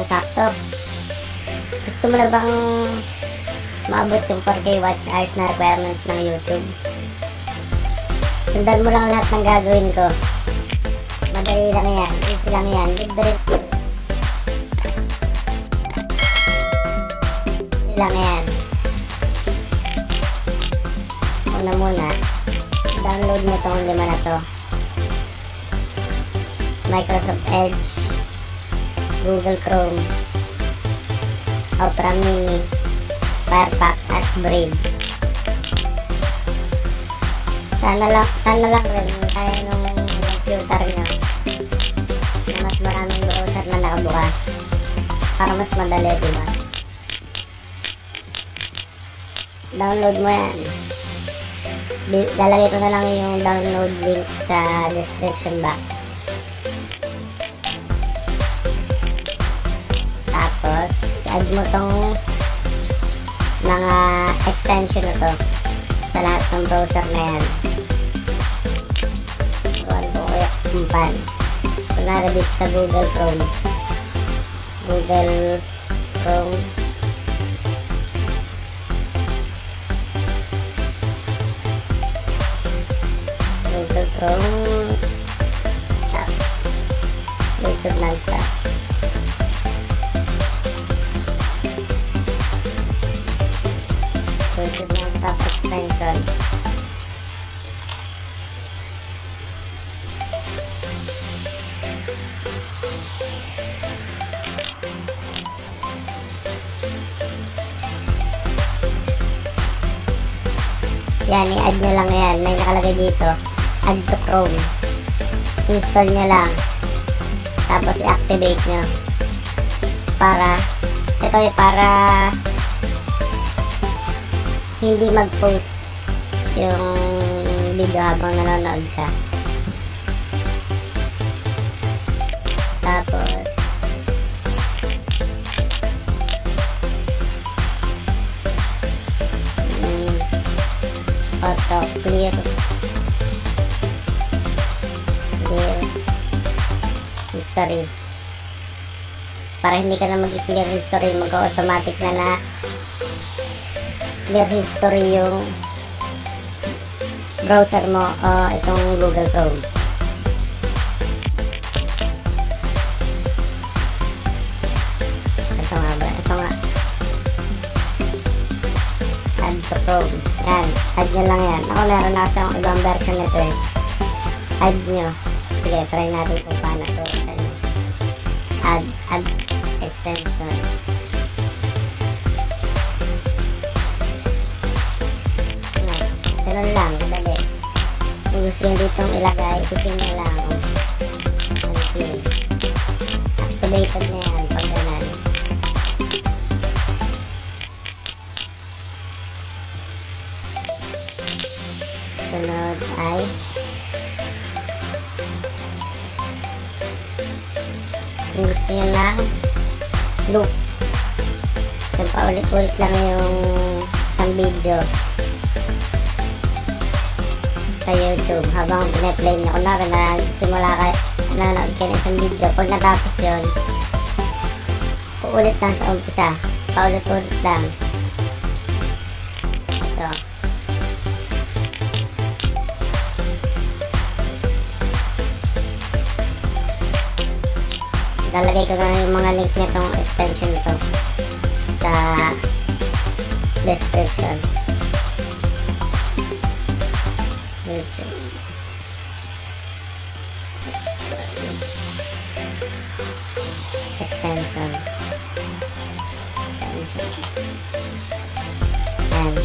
saktong-sakto. Gusto mo na bang maabot yung 4K watch hours na requirements ng YouTube? Sundan mo lang lahat ng gagawin ko. Madali lang yan. Easy lang yan. Libre lang yan. Muna download mo tong 5 na to: Microsoft Edge, Google Chrome, Opera Mini, Firefox at Brave. Sana lang rin kaya nung computer nyo na mas maraming browser na nakabukas para mas madali, diba? Download mo yan. Lalagay ko na lang yung download link sa description box. Tapos i-add mo tong mga extension na to sa lahat ng browser na yan. Iwan ko kaya kumpan. Kunwari dito sa Google Chrome, Google Chrome, stop. YouTube lang stop. YouTube lang stop extension. Yan, i-add nyo lang yan. May nakalagay dito, add to Chrome. Install nyo lang. Tapos i-activate nyo. Para hindi mag-post yung video habang nanonood ka. Tapos auto clear history, para hindi ka na mag-clear history, mag-automatic na clear history yung browser mo o itong Google Chrome. Ito nga add to Chrome. Yan, add nyo lang yan. Ako meron na kasi akong ibang version nito eh. Add nyo. Sige, try natin kung paano to sa inyo. Add extension. Ganun lang, dali. Kung gusto nyo ditong ilagay, isipin nyo lang. Okay. Activated na yan pag ganun. Sunod ay kung gusto nyo lang loop, yung paulit-ulit lang yung isang video sa YouTube habang pinaplay nyo. Kunwari na simula kayo nanonood kayo ng isang video, pag natapos yun, uulit lang sa umpisa, paulit-ulit lang. Ito, lalagay ko na yung mga link nitong extension nito sa description. YouTube extension. Yan,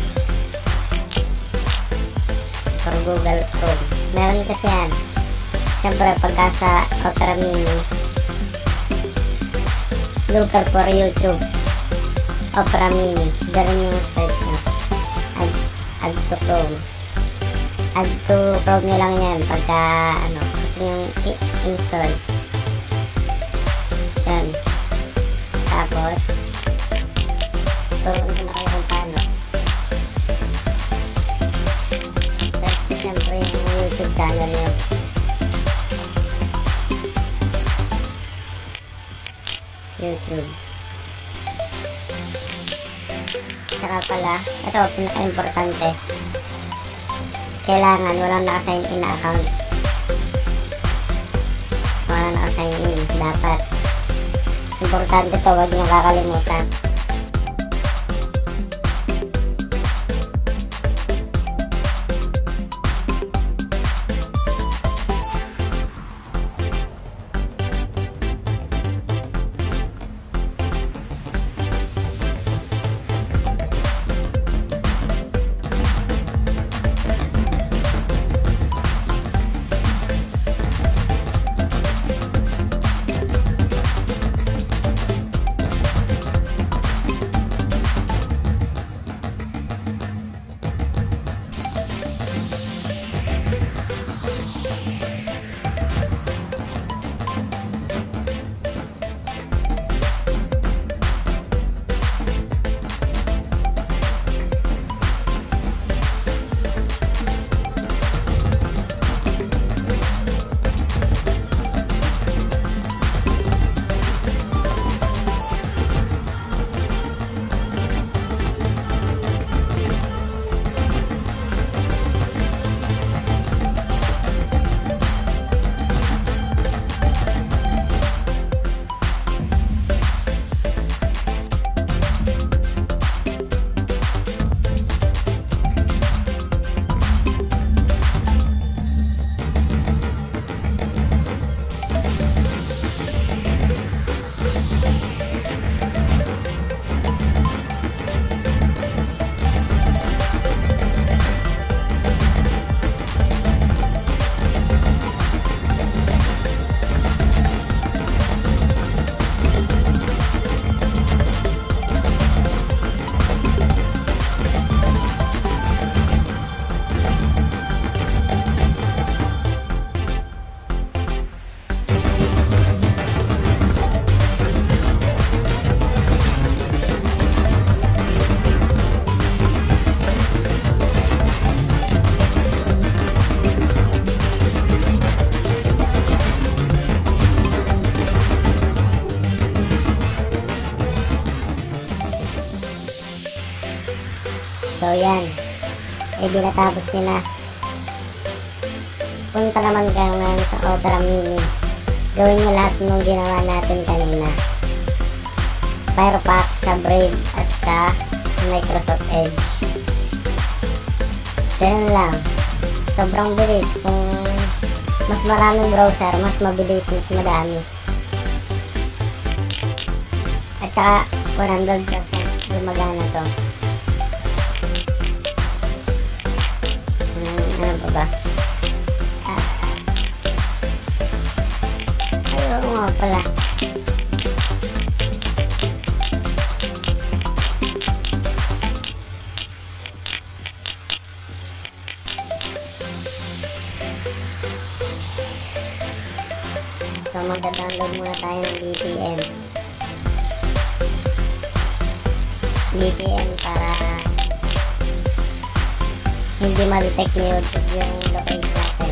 for Google Chrome. Meron kasi yan. Siyempre pagka sa Opera Mini, local for YouTube, Opera Mini, ganun yung search nyo. Add to Chrome. Add to Chrome nyo lang yan pagka gusto nyo install. Yan. Tapos turuan ko na kayo kung paano. Search nyo siyempre yung YouTube channel nyo. YouTube YouTube. Saka pala, ito pinaka-importante, kailangan walang naka-sign in na account. Walang naka-sign in, dapat. Importante to, huwag niyong kakalimutan. So yan, di natapos nyo na. Punta naman kayo ngayon sa Opera Mini. Gawin nyo lahat ng ginawa natin kanina. Firefox, sa Brave, at sa Microsoft Edge. Ganun lang. Sobrang bilis. Kung mas maraming browser, mas mabilis, mas madami. At saka 100% gumagana to. Ano pa ba? Ay, oo nga pala. So, magda-download muna tayo ng VPN. VPN para hindi ma-detect ni YouTube yung location natin.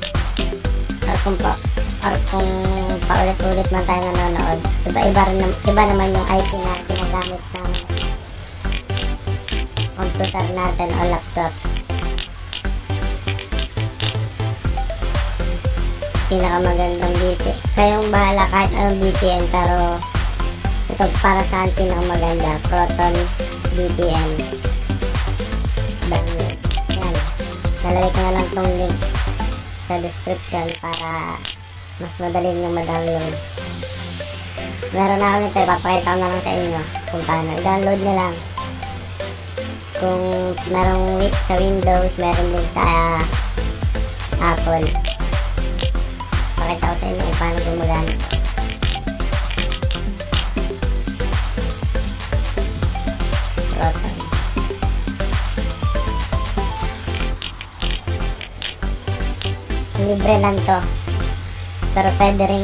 Or kung paulit-ulit man tayo nanonood, iba naman yung IP na ginagamit ng computer natin o laptop. Pinakamagandang VPN. Kayong bahala kahit anong VPN, pero ito para sa akin pinakamaganda, Proton VPN. Lalagay ko na lang tong link sa description para mas madali nyo ma-download. Meron na kami ito, ipapakita ko na lang sa inyo kung paano. I-download nyo lang. Kung merong sa Windows, meron din sa Apple. Pakita ko sa inyo kung paano gumagana. Proton. Libre lang to, pero pwede rin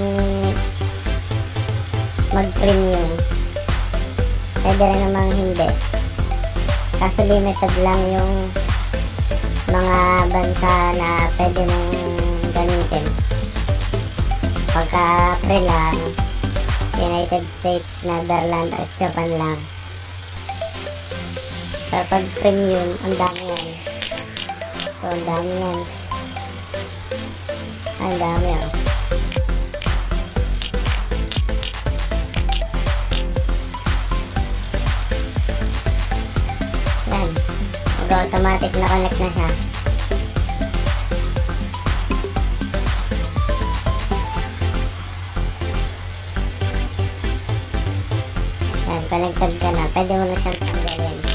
mag-premium, pwede rin namang hindi, kaso limited lang yung mga bansa na pwede mong gamitin. Pagka pre lang, United States, Netherlands, Japan lang. Pero pag premium, ang dami yan. So, ang dami yan. Ang dami oh. Yan. Mag-automatic na connect na siya. Yan, connected ka na. Pwede mo na siyang tanggalin.